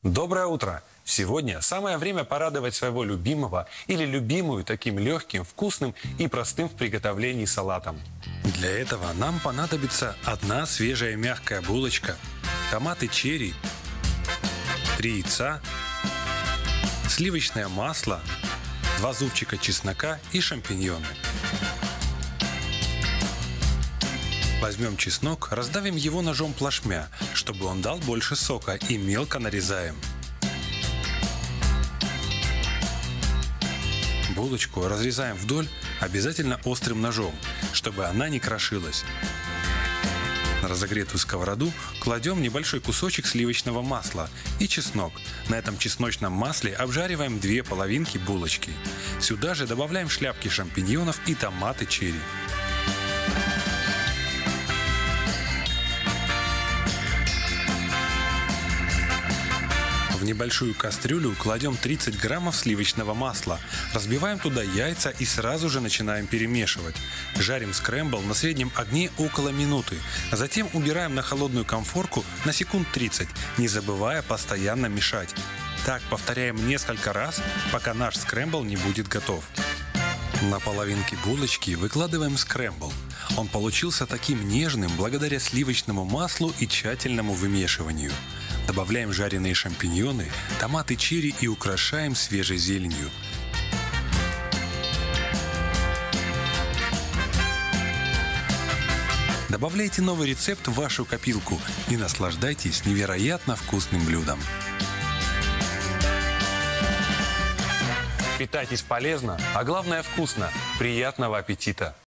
Доброе утро! Сегодня самое время порадовать своего любимого или любимую таким легким, вкусным и простым в приготовлении салатом. Для этого нам понадобится одна свежая мягкая булочка, томаты черри, 3 яйца, сливочное масло, 2 зубчика чеснока и шампиньоны. Возьмем чеснок, раздавим его ножом плашмя, чтобы он дал больше сока, и мелко нарезаем. Булочку разрезаем вдоль, обязательно острым ножом, чтобы она не крошилась. На разогретую сковороду кладем небольшой кусочек сливочного масла и чеснок. На этом чесночном масле обжариваем 2 половинки булочки. Сюда же добавляем шляпки шампиньонов и томаты черри. В небольшую кастрюлю кладем 30 граммов сливочного масла, разбиваем туда яйца и сразу же начинаем перемешивать. Жарим скрэмбл на среднем огне около минуты, затем убираем на холодную конфорку на секунд 30, не забывая постоянно мешать. Так повторяем несколько раз, пока наш скрэмбл не будет готов. На половинки булочки выкладываем скрэмбл. Он получился таким нежным благодаря сливочному маслу и тщательному вымешиванию. Добавляем жареные шампиньоны, томаты черри и украшаем свежей зеленью. Добавляйте новый рецепт в вашу копилку и наслаждайтесь невероятно вкусным блюдом. Питайтесь полезно, а главное вкусно. Приятного аппетита!